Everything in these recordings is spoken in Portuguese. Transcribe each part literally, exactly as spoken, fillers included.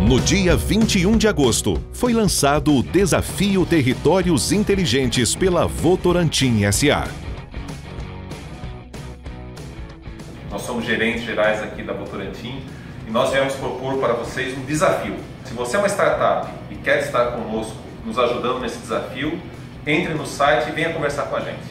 No dia vinte e um de agosto, foi lançado o Desafio Territórios Inteligentes pela Votorantim S A Nós somos gerentes gerais aqui da Votorantim e nós viemos propor para vocês um desafio. Se você é uma startup e quer estar conosco, nos ajudando nesse desafio, entre no site e venha conversar com a gente.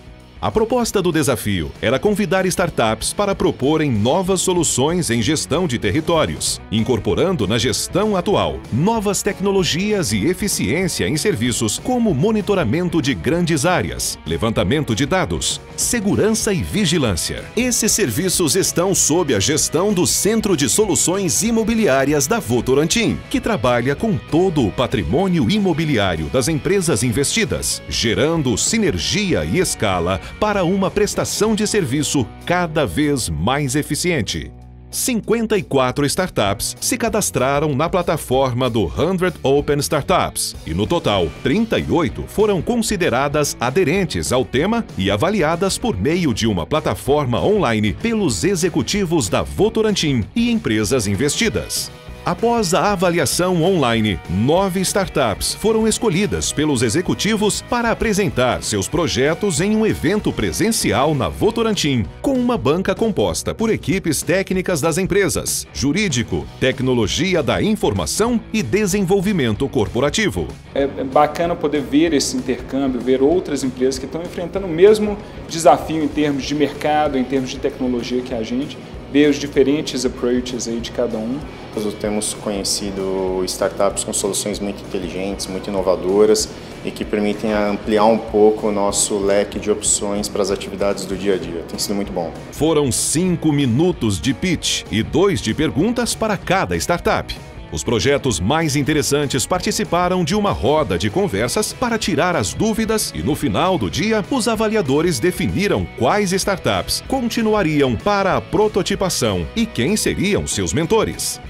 A proposta do desafio era convidar startups para proporem novas soluções em gestão de territórios, incorporando na gestão atual novas tecnologias e eficiência em serviços como monitoramento de grandes áreas, levantamento de dados, segurança e vigilância. Esses serviços estão sob a gestão do Centro de Soluções Imobiliárias da Votorantim, que trabalha com todo o patrimônio imobiliário das empresas investidas, gerando sinergia e escala para uma prestação de serviço cada vez mais eficiente. cinquenta e quatro startups se cadastraram na plataforma do cem Open Startups e, no total, trinta e oito foram consideradas aderentes ao tema e avaliadas por meio de uma plataforma online pelos executivos da Votorantim e empresas investidas. Após a avaliação online, nove startups foram escolhidas pelos executivos para apresentar seus projetos em um evento presencial na Votorantim, com uma banca composta por equipes técnicas das empresas, jurídico, tecnologia da informação e desenvolvimento corporativo. É bacana poder ver esse intercâmbio, ver outras empresas que estão enfrentando o mesmo desafio em termos de mercado, em termos de tecnologia que a gente, ver os diferentes approaches aí de cada um. Nós temos conhecido startups com soluções muito inteligentes, muito inovadoras e que permitem ampliar um pouco o nosso leque de opções para as atividades do dia a dia. Tem sido muito bom. Foram cinco minutos de pitch e dois de perguntas para cada startup. Os projetos mais interessantes participaram de uma roda de conversas para tirar as dúvidas e, no final do dia, os avaliadores definiram quais startups continuariam para a prototipação e quem seriam seus mentores.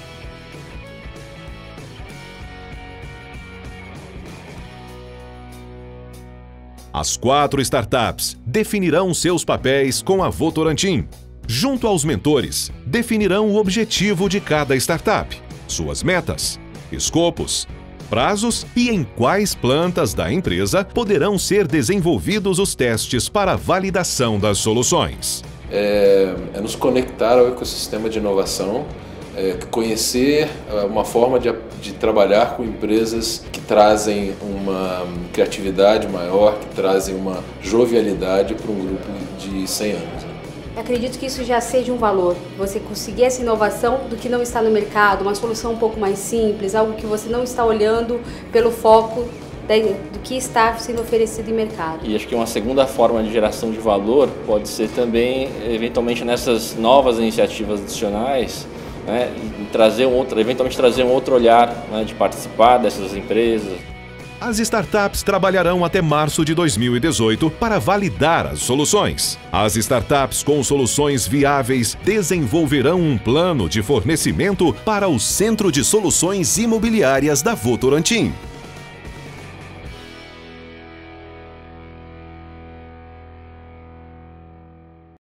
As quatro startups definirão seus papéis com a Votorantim. Junto aos mentores, definirão o objetivo de cada startup, suas metas, escopos, prazos e em quais plantas da empresa poderão ser desenvolvidos os testes para a validação das soluções. É, é nos conectar ao ecossistema de inovação, é, conhecer uma forma de, de trabalhar com empresas que trazem uma criatividade maior, que trazem uma jovialidade para um grupo de cem anos. Acredito que isso já seja um valor, você conseguir essa inovação do que não está no mercado, uma solução um pouco mais simples, algo que você não está olhando pelo foco do que está sendo oferecido em mercado. E acho que uma segunda forma de geração de valor pode ser também, eventualmente, nessas novas iniciativas adicionais, né, trazer um outro, eventualmente trazer um outro olhar, né, de participar dessas empresas. As startups trabalharão até março de dois mil e dezoito para validar as soluções. As startups com soluções viáveis desenvolverão um plano de fornecimento para o Centro de Soluções Imobiliárias da Votorantim.